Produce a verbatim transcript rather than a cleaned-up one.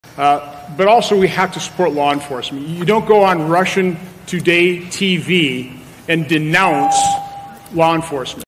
Uh, but also we have to support law enforcement. You don't go on Russian Today T V and denounce law enforcement.